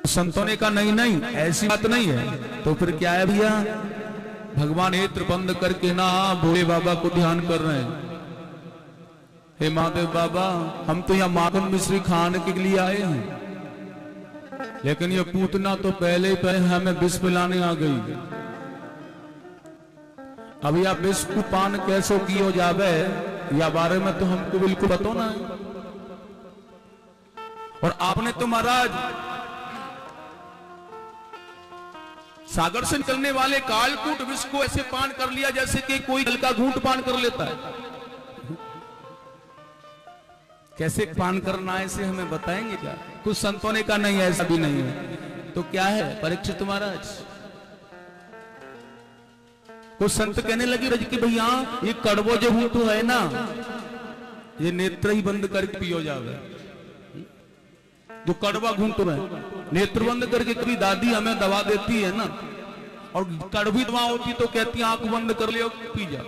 संतों ने कहा नहीं नहीं ऐसी बात नहीं है। तो फिर क्या है भैया, भगवान नेत्र बंद करके ना भोले बाबा को ध्यान कर रहे हैं। हे महादेव बाबा, हम तो यहाँ माखन मिश्री खाने के लिए आए हैं, लेकिन ये पूतना तो पहले ही पहले हमें विष पिलाने आ गई। अभी आप विष को पान कैसे कियो जावे या बारे में तो हमको बिल्कुल पता ना है। और आपने तो महाराज सागर से निकलने वाले कालकूट विष को ऐसे पान कर लिया जैसे कि कोई जल का घूंट पान कर लेता है। कैसे पान करना है इसे हमें बताएंगे क्या? कुछ संतों ने कहा नहीं ऐसा भी नहीं है। तो क्या है परीक्षित महाराज, कुछ संत कहने लगे रज कि भैया ये कड़वो जो हूं तो है ना, ये नेत्र ही बंद करके पियो जावे। जो कड़वा घूंट है नेत्र बंद करके, कभी दादी हमें दवा देती है ना, और कड़वी दवा होती तो कहती आंख बंद कर लियो पी जा।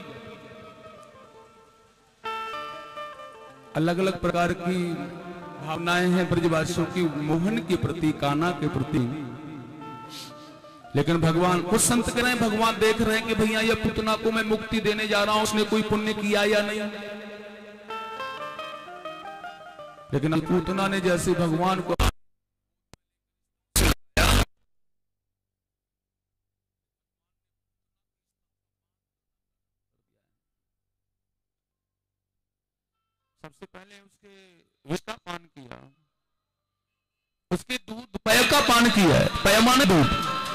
अलग अलग प्रकार की भावनाएं हैं ब्रजवासियों की मोहन के प्रति, कान्हा के प्रति। लेकिन भगवान, कुछ संत कह रहे हैं भगवान देख रहे हैं कि भैया ये पुतना को मैं मुक्ति देने जा रहा हूं, उसने कोई पुण्य किया या नहीं। लेकिन पुतना ने जैसे भगवान को सबसे पहले उसके विष का पान किया, उसके दूध पय का पान किया है, पय माने दूध।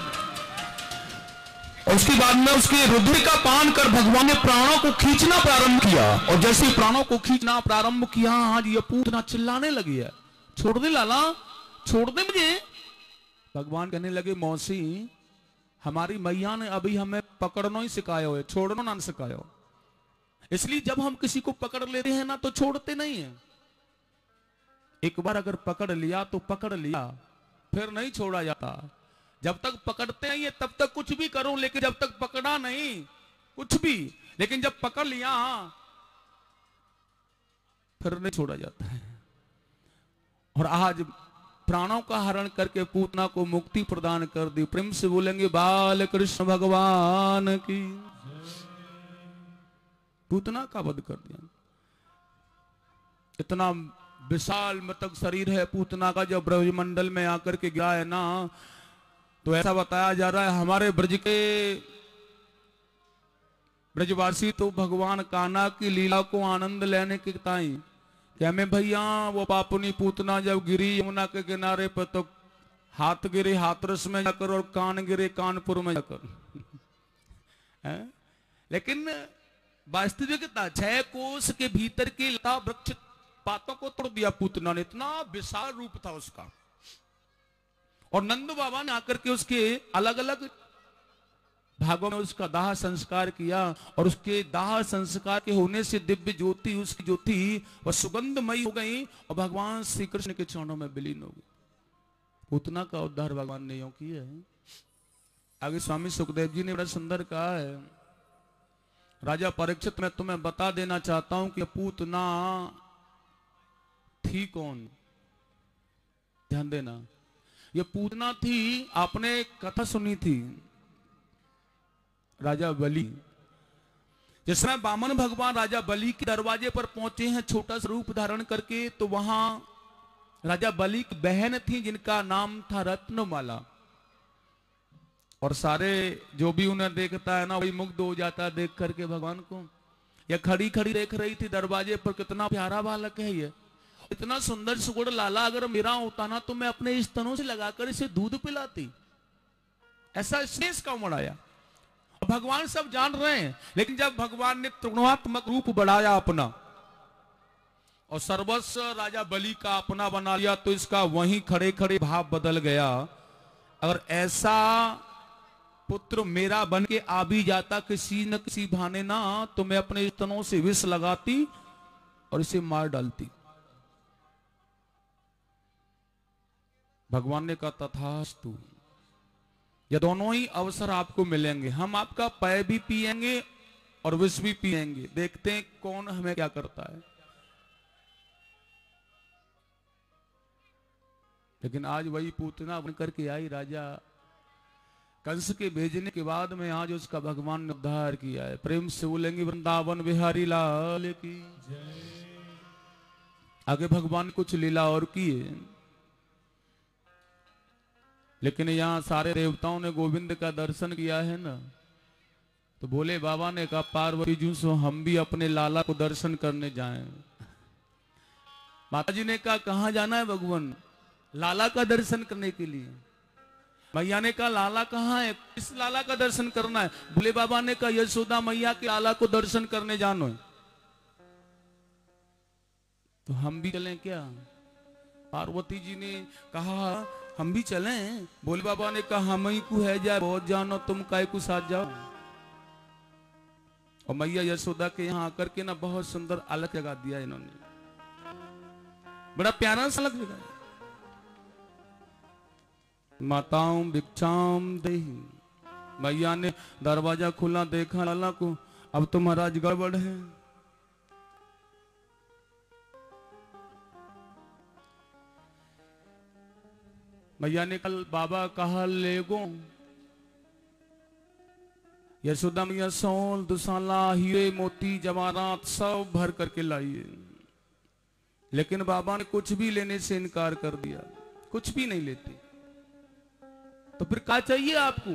और उसके बाद में उसके रुधिर का पान कर भगवान ने प्राणों को खींचना प्रारंभ किया। और जैसे प्राणों को खींचना प्रारंभ किया, आज ये पूतना चिल्लाने लगी है, छोड़ दे लाला, छोड़ दे मुझे। भगवान कहने लगे मौसी, हमारी मैया ने अभी हमें पकड़ना ही सिखाया है, छोड़ना ना सिखाया। इसलिए जब हम किसी को पकड़ लेते हैं ना तो छोड़ते नहीं है। एक बार अगर पकड़ लिया तो पकड़ लिया, फिर नहीं छोड़ा जाता। जब तक पकड़ते नहीं है तब तक कुछ भी करो, लेकिन जब तक पकड़ा नहीं कुछ भी, लेकिन जब पकड़ लिया फिर नहीं छोड़ा जाता है। और आज प्राणों का हरण करके पूतना को मुक्ति प्रदान कर दी। प्रेम से बोलेंगे बाल कृष्ण भगवान की। पूतना का वध कर दिया। इतना विशाल मृतक शरीर है पूतना का, जब ब्रजमंडल में आकर के गया है ना, तो ऐसा बताया जा रहा है हमारे ब्रज के ब्रजवासी तो भगवान कान्हा की लीला को आनंद लेने के ताई क्या में भैया वो पापुनी पूतना जब गिरी यमुना के किनारे पर, तो हाथ गिरे हाथरस में जाकर और कान गिरे कानपुर में जाकर। लेकिन वास्तविकता 6 कोस के भीतर के लता वृक्ष पातों को तोड़ दिया पूतना ने, इतना विशाल रूप था उसका। और नंद बाबा ने आकर के उसके अलग अलग भागों में उसका दाह संस्कार किया, और उसके दाह संस्कार के होने से दिव्य ज्योति उसकी जो थी वह सुगंधमयी हो गई और भगवान श्री कृष्ण के चरणों में विलीन हो गई। पूतना का उद्धार भगवान ने यूं किया है। आगे स्वामी सुखदेव जी ने बड़ा सुंदर कहा है, राजा परीक्षित, मैं तुम्हें बता देना चाहता हूं कि पूतना थी कौन। ध्यान देना, ये पूतना थी, आपने कथा सुनी थी राजा बलि। जिस समय वामन भगवान राजा बलि के दरवाजे पर पहुंचे हैं छोटा सा रूप धारण करके, तो वहां राजा बलि की बहन थी जिनका नाम था रत्नमाला। और सारे जो भी उन्हें देखता है ना वही मुग्ध हो जाता है देख करके भगवान को। यह खड़ी खड़ी देख रही थी दरवाजे पर, कितना प्यारा बालक है ये, इतना सुंदर सुगुड़ लाला, अगर मेरा होता ना तो मैं अपने स्तनों से लगाकर इसे दूध पिलाती। ऐसा स्नेह का मड़ाया। भगवान सब जान रहे हैं, लेकिन जब भगवान ने त्रिगुणात्मक रूप बढ़ाया अपना और सर्वस्व राजा बलि का अपना बना लिया, तो इसका वहीं खड़े खड़े भाव बदल गया। अगर ऐसा पुत्र मेरा बन के आ भी जाता किसी न किसी बहाने ना, तो मैं अपने स्तनों से विष लगाती और इसे मार डालती। भगवान ने कहा तथास्तु, ये दोनों ही अवसर आपको मिलेंगे। हम आपका पय भी पिएंगे और विष भी पिएंगे, देखते हैं कौन हमें क्या करता है। लेकिन आज वही पूतना बन करके आई राजा कंस के भेजने के बाद में आज उसका भगवान ने उद्धार किया है। प्रेम से बोलेंगे वृंदावन बिहारी लाल की जय। आगे भगवान कुछ लीला और किए, लेकिन यहाँ सारे देवताओं ने गोविंद का दर्शन किया है ना, तो भोले बाबा ने कहा पार्वती जी सो हम भी अपने लाला को दर्शन करने जाएं। माता जी ने कहा कहां जाना है भगवान? लाला का दर्शन करने के लिए। मैया ने कहा लाला कहाँ है, किस लाला का दर्शन करना है? भोले बाबा ने कहा यशोदा मैया के लाला को दर्शन करने जानो है। तो हम भी चलें क्या? पार्वती जी ने कहा हम भी चलें। भोले बाबा ने कहा हम ही को है जाए बहुत जानो, तुम काय को साथ जाओ। और मैया यशोदा के यहाँ आकर के ना बहुत सुंदर अलग लगा दिया इन्होंने, बड़ा प्यारा सा अलग लगा। माताओं भिक्षाम देहि, मैया ने दरवाजा खुला देखा लाला को, अब तो महाराज गड़बड़ है। मैया ने कल बाबा कहा ले गो। यशोदा मैया सोल दुसाला हीरे मोती जवाहरात सब भर करके लाइए, लेकिन बाबा ने कुछ भी लेने से इनकार कर दिया, कुछ भी नहीं लेते। तो फिर क्या चाहिए आपको?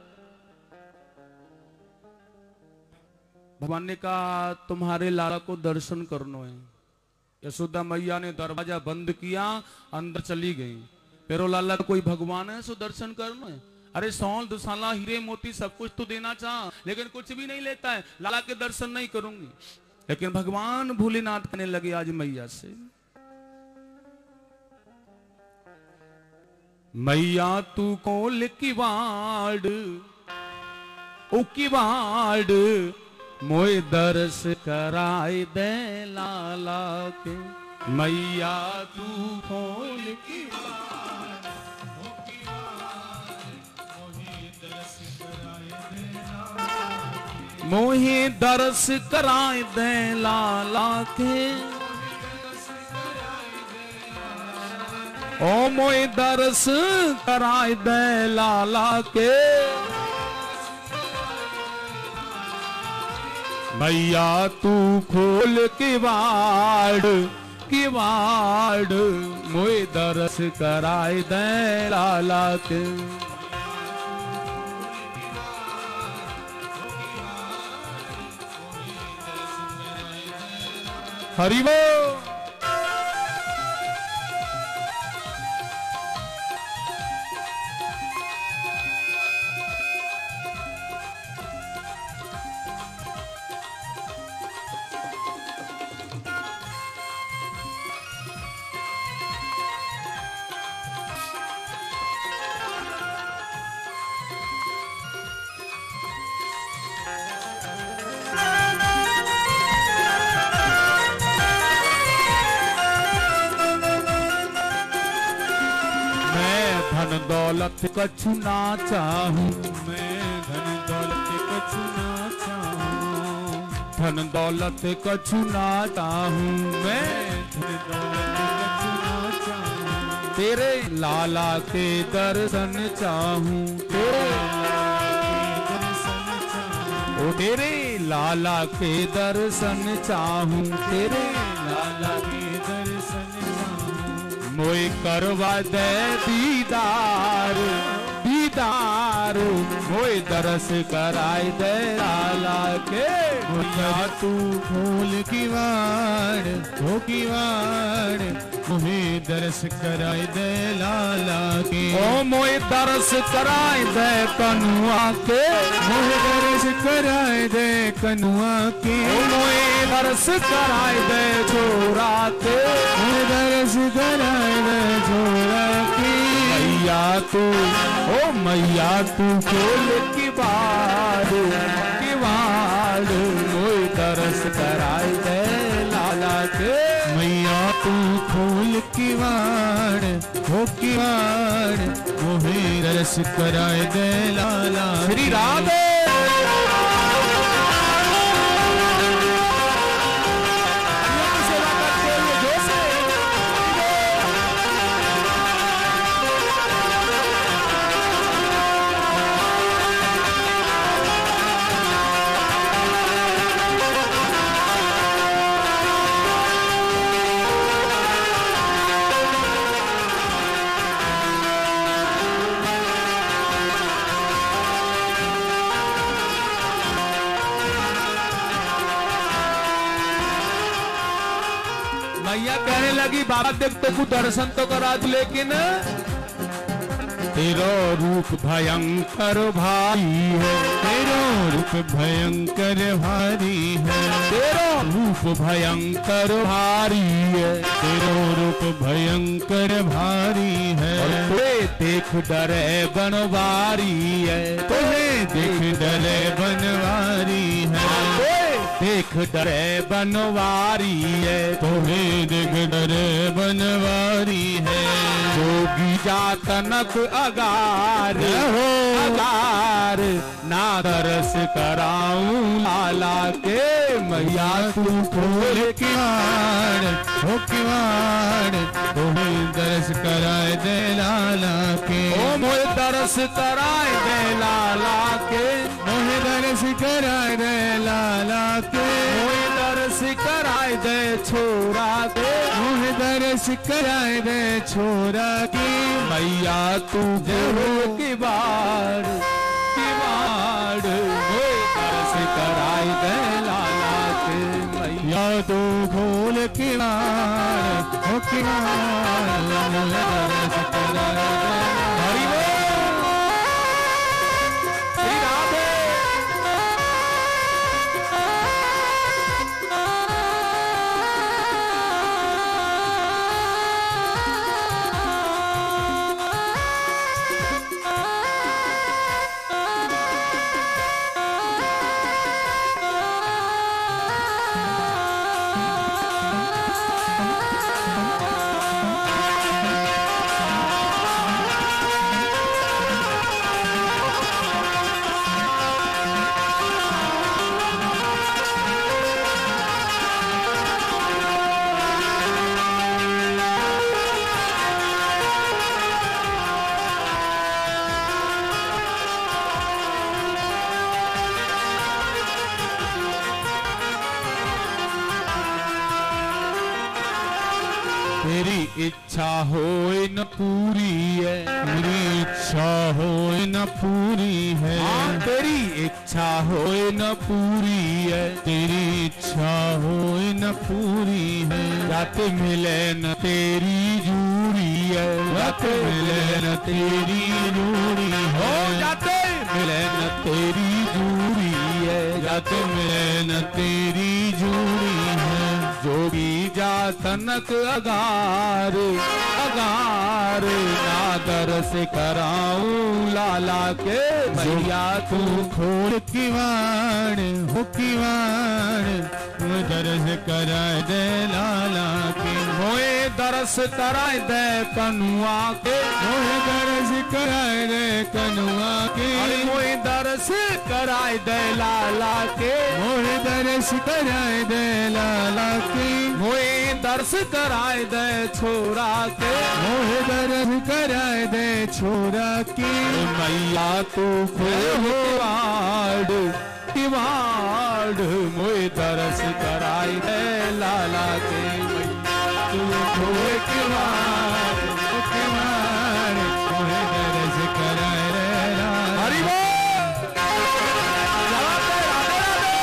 भगवान ने कहा तुम्हारे लाला को दर्शन करना है। यशोदा मैया ने दरवाजा बंद किया, अंदर चली गई। पेरो लाला कोई भगवान है सो दर्शन करना है? अरे सोल दुसाला हीरे मोती सब कुछ तो देना चाह, लेकिन कुछ भी नहीं लेता है। लाला के दर्शन नहीं करूंगी। लेकिन भगवान भोलेनाथ कहने लगे आज मैया से, मैया तू खोल किवाड़, ओ किवाड़ मोए दर्श कराए दे लाला के। मैया तू खोल किवाड़, ओ किवाड़ मोहे दर्श कराए दे लाला के। मोहे दर्श कराए दे लाला के। ओ मोए दर्श कराए दे लाला के। मैया तू खोल किवाड़, किवाड़ मोए दर्श कराए दे लाला के। हरि बोल। दौलत कछु ना चाहूं, मैं धन दौलत कछु ना चाहूं। धन दौलत कछु ना चाहूं, मैं धन दौलत कछु ना चाहूं। तेरे लाला के दर्शन चाहूं, तेरे दर्शन चाहूं। ओ तेरे लाला के दर्शन चाहूं, तेरे लाला के दर्शन चाहूं। मोए करवा दे दीदार, दीदार मोए दरस कराए दे लाला के। मैया तू खोल किवाड़, हो किवाड़ मोहे दरस कराए दे लाला के। ओ मोए दरस कराए दे कनुआ के, मोहे दरस कराए दे कनुआ के। ओ मोए दरस कराए दे छोरा के, मोहे दरस कराए दे छोरा के। मैया तू, ओ मैया तू खोल किवाड़, किवाड़ मोए दरस कराए दे लाला के। मैया तू खोल किवाड़, हो किवाड़ मोहे दरस कराए दे लाला। श्री राधे। कहने लगी बाबा देख तो कुछ दर्शन तो करा दो, लेकिन तेरो रूप भयंकर भारी है, तेरो रूप भयंकर भारी है, तेरो रूप भयंकर भारी है, तेरो रूप भयंकर भारी है। तुझे देख डरे बनवारी है, तुझे देख डरे बनवारी है, देख डरे बनवारी है, तुम्हें देख डरे बनवारी है। जोगी जातनक अगार हो अगार, ना दरस कराऊं लाला के मैया तू खोल किवाड़ हो किवाड़, तुम्हें दरस कराए दे लाला के। ओ मोहे दरस कराए दे लाला के, मोहे दरस कराए दे लाला के, मोहे दरस कराए दे छोरा के, मोहे दरस कराए दे छोरा की। मैया तू खोल किवाड़ किवाड़, मोहे दरस कराए दे लाला के मैया या तू खोल किवाड़ हो किवाड़, मोहे दरस कराए दे। हरि बोल श्री राधे। तेरी इच्छा होए न पूरी है, तेरी इच्छा होए न पूरी है, तेरी इच्छा होए न पूरी है, तेरी इच्छा होए न पूरी है। जात मिले न तेरी जूरी है, जात मिले न तेरी जूरी हो है, जाते मिले न तेरी जूरी है, जात मिले न तेरी जूरी है। जोगी जातनक अगार अगार, ना दरस कराऊं लाला के मैया तू खोल किवाड़ हो किवाड़, तू दरस कराए दे लाला के। मोए दरस कराए दे कनुआ के, मोहे दरस कराए दे कनुआ के, मोए दरस कराए दे लाला के, मोहे दरस कराए दे लाला के, मोए दर्श कराए दे छोरा के, मोहे दरस कराए दे छोरा की। मैया तू किवाड़ किवाड़, मोए दरस कराए दे लाला के मैया तू खोए किवाड़ किवाड़, मोहे दरस कराए दे लाला। हरि बोल। राधे राधे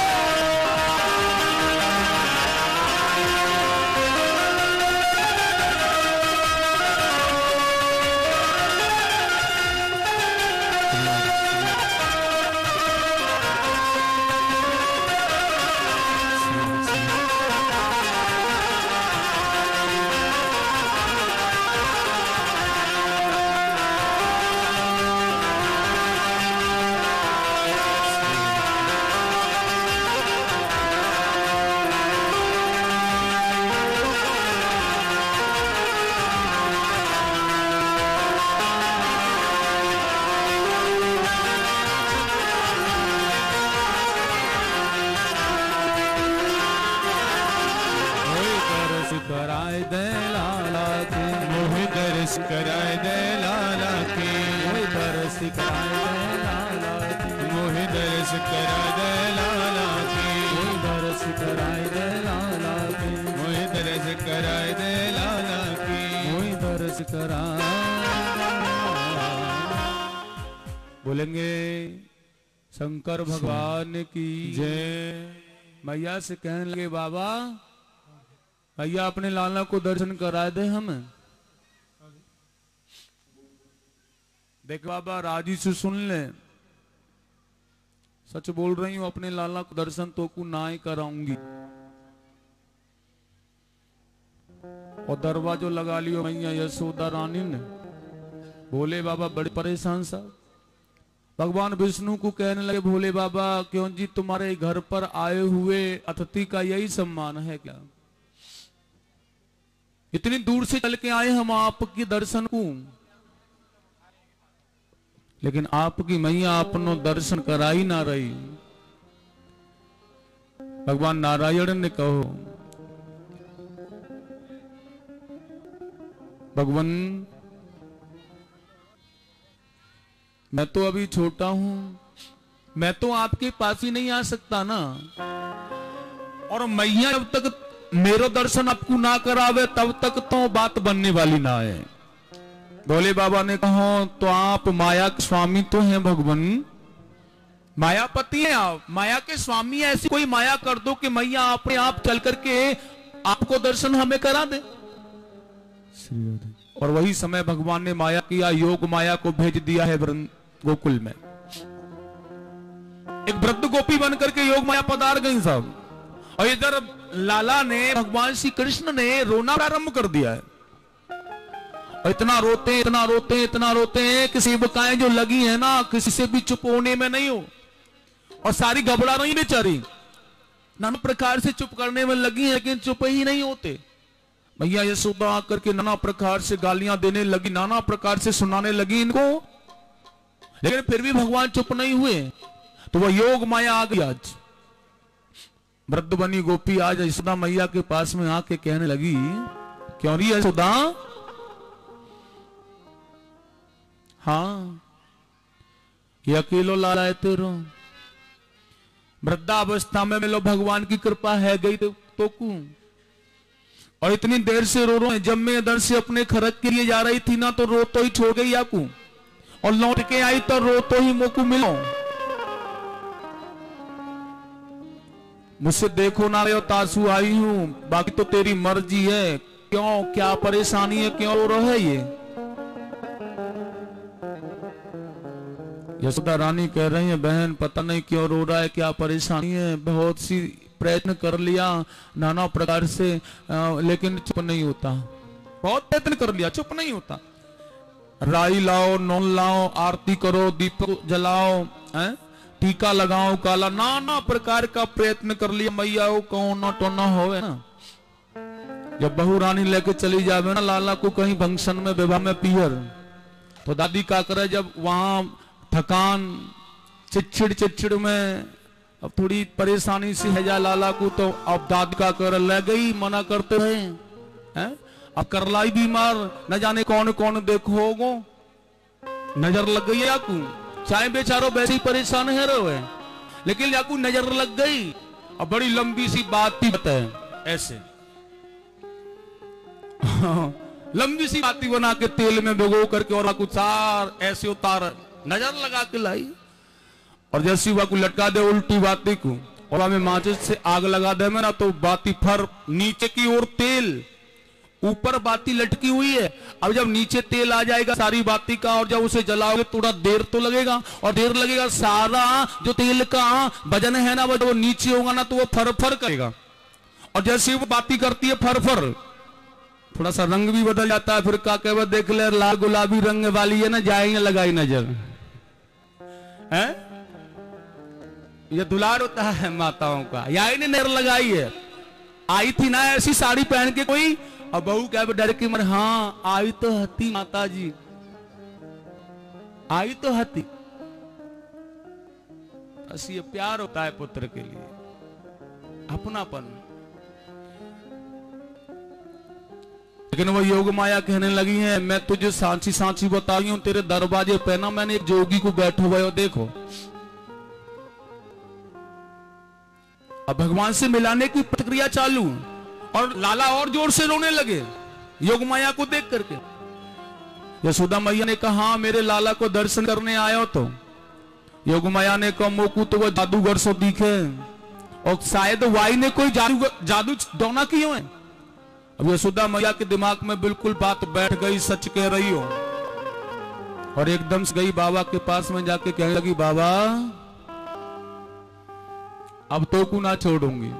कराए दे लाला के, मोहे दरस कराए दे लाला के, मोहे दरस कराए दे लाला के, मोहे दरस कराए दे लाला के, मोहे दरस कराए दे लाला के, मोहे दरस कराए दे लाला के। मोहे दरस कराए। बोलेंगे शंकर भगवान की जय। मैया से कहने लगे बाबा भैया अपने लाला को दर्शन करा दे हमें। देख बाबा राजी से सुन ले, सच बोल रही हूं, अपने लाला को दर्शन तो को ना ही कराऊंगी। और दरवाजो लगा लियो मैया यशोदा रानी ने। भोले बाबा बड़े परेशान साहब। भगवान विष्णु को कहने लगे, भोले बाबा क्यों जी तुम्हारे घर पर आए हुए अतिथि का यही सम्मान है क्या? इतनी दूर से चल के आए हम आपके दर्शन को, लेकिन आपकी मैया अपनो दर्शन करा ही ना रही। भगवान नारायण ने कहो, भगवान मैं तो अभी छोटा हूं, मैं तो आपके पास ही नहीं आ सकता ना। और मैया जब तक मेरो दर्शन आपको ना करावे तब तक तो बात बनने वाली ना है। भोले बाबा ने कहा तो आप माया के स्वामी तो हैं भगवान, मायापति हैं आप, माया के स्वामी। ऐसी कोई माया कर दो कि मैया अपने आप चल करके आपको दर्शन हमें करा दे। और वही समय भगवान ने माया किया, योग माया को भेज दिया है गोकुल में। एक वृद्ध गोपी बन करके योग माया पधार गई सब। और इधर लाला ने, भगवान श्री कृष्ण ने रोना प्रारंभ कर दिया है। और इतना रोते इतना रोते इतना रोते हैं कि सेवकाएं जो लगी है ना, किसी से भी चुप होने में नहीं हो। और सारी घबरा रही बेचारी, नाना प्रकार से चुप करने में लगी है, लेकिन चुप ही नहीं होते। भैया यशोदा आकर के नाना प्रकार से गालियां देने लगी, नाना प्रकार से सुनाने लगी इनको, लेकिन फिर भी भगवान चुप नहीं हुए। तो वह योग माया आ गई। आज वृद्ध बनी गोपी आज यशोदा मैया के पास में आके कहने लगी, क्यों रही यशोदा? हाँ ये अकेलो लाला है तेरो, वृद्धावस्था में मिलो भगवान की कृपा है गई तो कू। और इतनी देर से रो रहे, जब मैं इधर से अपने खर्च के लिए जा रही थी ना तो रो तो ही छोड़ गई आपको, और लौट के आई तो रो तो ही मोकू मिलो। मुझसे देखो ना रे तासू आई हूं, बाकी तो तेरी मर्जी है। क्यों, क्या परेशानी है, क्यों रो रहा है ये? यशोदा रानी कह रही है, बहन पता नहीं क्यों रो रहा है, क्या परेशानी है। बहुत सी प्रयत्न कर लिया नाना प्रकार से, लेकिन चुप नहीं होता। बहुत प्रयत्न कर लिया, चुप नहीं होता। राई लाओ, नौन लाओ, आरती करो, दीपक जलाओ, टीका लगाओ, काला, नाना प्रकार का प्रयत्न कर लिया। मैया वो कौन टोना हो ना। जब बहू रानी लेके चली जावे ना लाला को कहीं फंक्शन में, विवाह में, पियर, तो दादी का करे, जब वहां थकान चिड़चिड़ में अब थोड़ी परेशानी सी है जा लाला को, तो अब दादी का कर ले गई, मना करते रहे हैं। अब करलाई बीमार, न जाने कौन कौन देखो गो, नजर लग गई याकू। चाहे बेचारो वैसे ही परेशान है रहे, लेकिन याकू नजर लग गई। अब बड़ी लंबी सी बात थी बताए ऐसे लंबी सी बाती बना के तेल में भिगो करके और कुछ सार ऐसे उतार, नजर लगा के लाई। और जैसी वह को लटका दे उल्टी बाती को, और हमें माचिस से आग लगा दे मेरा, तो बाती फर नीचे की ओर तेल, ऊपर बाती लटकी हुई है। अब जब नीचे तेल आ जाएगा सारी बाती का, और जब उसे जलाओगे थोड़ा देर तो लगेगा, और देर लगेगा, सारा जो तेल का वजन है ना, वो नीचे होगा ना, तो वो फर फर करेगा। और जैसे वो बाती करती है फर फर, थोड़ा सा रंग भी बदल जाता है। फिर का कह देख ले, लाल गुलाबी रंग वाली है ना, जाएंगे लगाई नजर है। ये दुलार होता है माताओं का। यही ने नजर लगाई है। आई थी ना ऐसी साड़ी पहन के कोई, अब बहू क्या डर के मर, हाँ आई तो हती माता जी, आई तो हती। ऐसी ये प्यार होता है पुत्र के लिए, अपनापन। लेकिन वो योग माया कहने लगी है, मैं तुझे सांची सांची बताई हूं, तेरे दरवाजे पे ना मैंने एक जोगी को बैठो हुए हो, देखो। अब भगवान से मिलाने की प्रक्रिया चालू, और लाला और जोर से रोने लगे योग माया को देख करके। यशोदा मैया ने कहा, हाँ मेरे लाला को दर्शन करने आया हो। तो योग माया ने कहा, मोकू तो वो जादूगर सो दिखे, और शायद वाई ने कोई जादू डोना किए हैं। अब यशोदा मैया के दिमाग में बिल्कुल बात बैठ गई, सच कह रही हो, और एकदम से गई बाबा के पास में जाके कहने लगी, बाबा अब तो को ना छोड़ूंगी,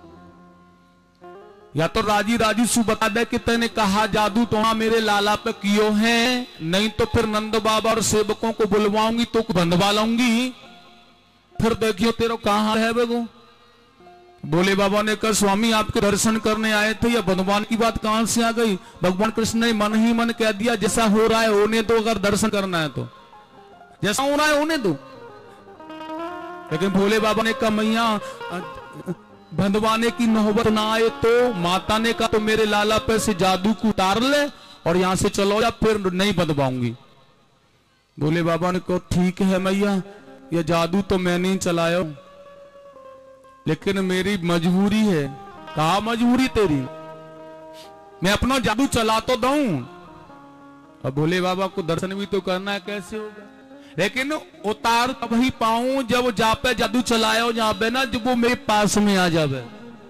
या तो राजी राजी सु बता दे कि तेने कहा जादू तो मेरे लाला पे कियो है, नहीं तो फिर नंद बाबा और सेवकों को बुलवाऊंगी तो बंधवा लाऊंगी, फिर देखियो तेरा कहां है बेगो। बोले बाबा ने कहा, स्वामी आपके दर्शन करने आए थे, या बंधवान की बात कहां से आ गई। भगवान कृष्ण ने मन ही मन कह दिया, जैसा हो रहा है होने दो, अगर दर्शन करना है तो जैसा हो रहा है होने दो। लेकिन भोले बाबा ने कहा, मैया बंधवाने की नौबत ना आए तो। माता ने कहा, तो मेरे लाला पे से जादू को उतार ले और यहां से चलो, या फिर नहीं बंधवाऊंगी। भोले बाबा ने कहा, ठीक है मैया, यह जादू तो मैं नहीं चलाया, लेकिन मेरी मजबूरी है। कहा मजबूरी तेरी, मैं अपना जादू चला तो दूं, अब भोले बाबा को दर्शन भी तो करना है, कैसे होगा। लेकिन उतार तभी पाऊं जब जा पे जादू चलाया जहां पे ना, जब वो मेरे पास में आ जावे।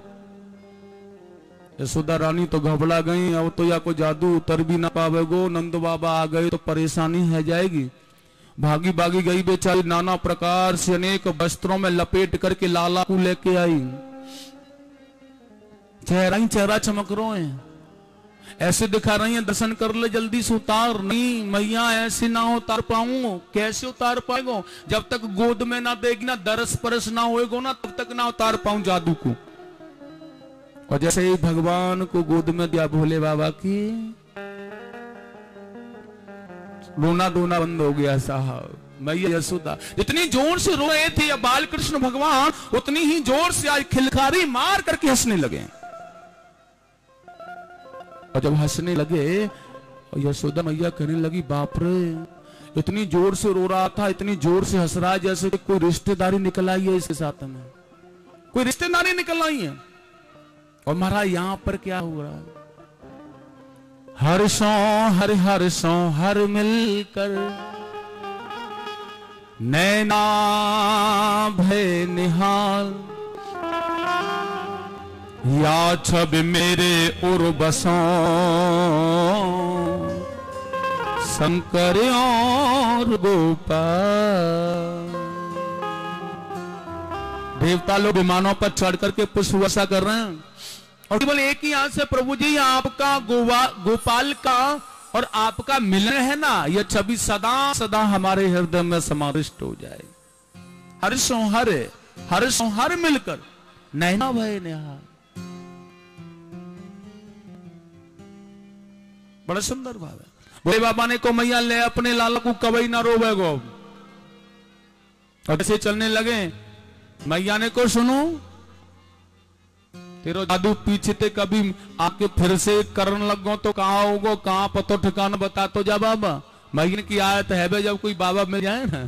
यशोदा रानी तो घबरा गई, अब तो या कोई जादू उतर भी ना पावेगो, नंद बाबा आ गए तो परेशानी है जाएगी। भागी भागी गई बेचारी, नाना प्रकार से अनेक वस्त्रों में लपेट करके लाला को लेके आई। चेहरा ही चेहरा चमक रहे हैं, ऐसे दिखा रही है, दर्शन कर ले जल्दी से उतार। नहीं मैया ऐसे ना उतार पाऊंगा। कैसे उतार पाएगो, जब तक गोद में ना देगी ना, दरस परस ना होएगो ना, तब तक ना उतार पाऊं जादू को। और जैसे ही भगवान को गोद में दिया भोले बाबा की, रोना धोना बंद हो गया साहब। मैया यशोदा जितनी जोर से रो रहे थे बाल कृष्ण भगवान, उतनी ही जोर से आज खिलखारी मार करके हंसने लगे। और जब हंसने लगे, यशोदा मैया कहने लगी, बाप रे, इतनी जोर से रो रहा था, इतनी जोर से हंस रहा है जैसे कोई रिश्तेदारी निकल आई है इसके साथ में, कोई रिश्तेदारी निकल आई है। और महाराज यहां पर क्या हो रहा है, हर्षों हर मिलकर नैना भय निहाल, या छब मेरे उर्वसों शंकर और गोपाल। देवता लोग विमानों पर चढ़ करके पुष्प वर्षा कर रहे हैं, और केवल एक ही आंख से, प्रभु जी आपका गोपाल का और आपका मिलन है ना, यह छवि सदा सदा हमारे हृदय में समाविष्ट हो जाए। हर्षों हर मिलकर नैना भय निहाल। बड़ा सुंदर भाव है। बोले बाबा ने को, मैया ले अपने लाला को कभी ना रोवे गो। और ऐसे चलने लगे, मैया ने को, सुनो तेरो जादू पीछे ते कभी आके फिर से करने लगो तो कहां होगो, कहां पतो ठिकाना बता तो जा बाबा। मैया की आयत है बे, जब कोई बाबा मिल जाए ना।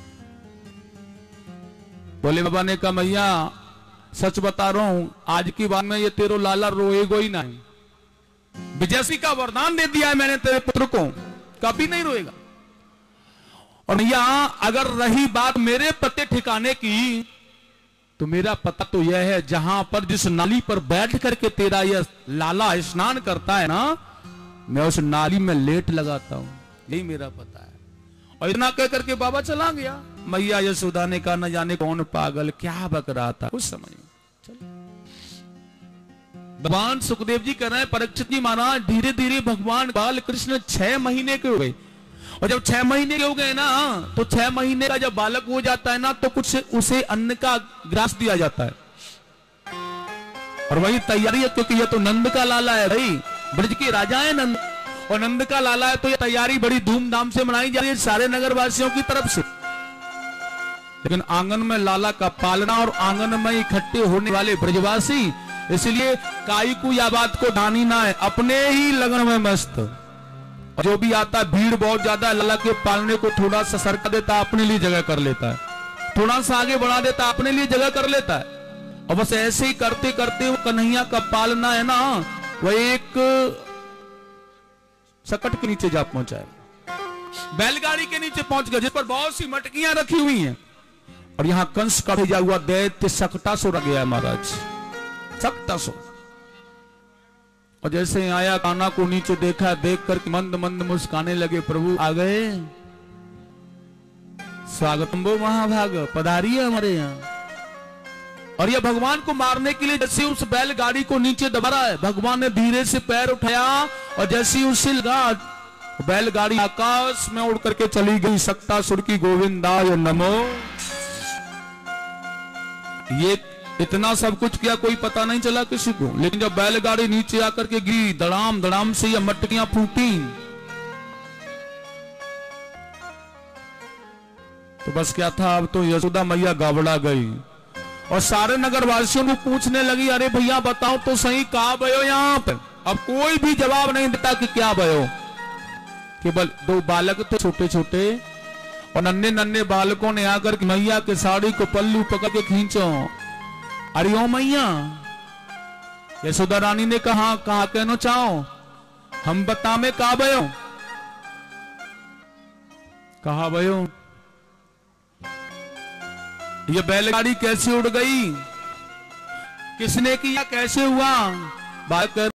बोले बाबा ने कहा, मैया सच बता रहा हूं, आज की बात में ये तेरो लाला रोएगो ही नहीं। विजयसी का वरदान दे दिया है मैंने तेरे पुत्र को, कभी नहीं रोएगा। और भैया अगर रही बात मेरे पते ठिकाने की, तो मेरा पता तो यह है, जहां पर जिस नाली पर बैठ करके तेरा यह लाला स्नान करता है ना, मैं उस नाली में लेट लगाता हूं, यही मेरा पता है। और इतना कह करके बाबा चला गया। मैया यशोदा ने कहा, न जाने कौन पागल क्या बक रहा था उस समय। भगवान सुखदेव जी कह रहे हैं, परीक्षित जी महाराज धीरे धीरे भगवान बाल कृष्ण 6 महीने के हो गए। और जब 6 महीने के हो गए ना, तो 6 महीने का जब बालक हो जाता है ना, तो कुछ उसे अन्न का ग्रास दिया जाता है। और वही तैयारी है, क्योंकि यह तो नंद का लाला है भाई, ब्रज के राजा है नंद, और नंद का लाला है, तो यह तैयारी बड़ी धूमधाम से मनाई जा रही है सारे नगर वासियों की तरफ से। लेकिन आंगन में लाला का पालना और आंगन में इकट्ठे होने वाले ब्रजवासी, इसलिए काई को या बात को ढानी ना है, अपने ही लगन में मस्त। जो भी आता है, भीड़ बहुत ज्यादा है, लाला के पालने को थोड़ा सा सरका देता, अपने लिए जगह कर लेता है, थोड़ा सा आगे बढ़ा देता, अपने लिए जगह कर लेता है। और बस ऐसे ही करते करते वो कन्हैया का पालना है ना, वह एक सकट के नीचे जा पहुंचा है, बैलगाड़ी के नीचे पहुंच गया, जिस पर बहुत सी मटकियां रखी हुई हैं। और यहां कंस का भेजा हुआ दैत्य सकटासुर आ गया है महाराज, सकटासुर। और जैसे आया कान्हा को नीचे देखा, देख कर मंद मंद मुस्काने लगे, प्रभु आ गए, स्वागतम वो महाभाग, पधारिए हमारे यहाँ। और ये भगवान को मारने के लिए जैसे उस बैलगाड़ी को नीचे दबा रहा है, भगवान ने धीरे से पैर उठाया और जैसे उसे लगा, बैलगाड़ी आकाश में उड़ करके चली गई। सक्तासुर की गोविंदाय नमो। ये इतना सब कुछ किया, कोई पता नहीं चला किसी को, लेकिन जब बैलगाड़ी नीचे आकर के गिरी, धड़ाम धड़ाम से ये मटकियां फूटी, तो बस क्या था, अब तो यशोदा मैया गावड़ा गई और सारे नगर वासियों को पूछने लगी, अरे भैया बताओ तो सही, कहा भयो यहाँ पे। अब कोई भी जवाब नहीं देता कि क्या भयो। केवल दो बालक थे छोटे छोटे, और नन्हे नन्हे बालकों ने आकर मैया के साड़ी को पल्लू पकड़ के खींचो। अरे ओ मैया, यशोदा रानी ने कहा कहना चाहो, हम बता में कहा भयो, कहा भयो, ये बैलगाड़ी कैसे उड़ गई, किसने किया, कैसे हुआ। बात कर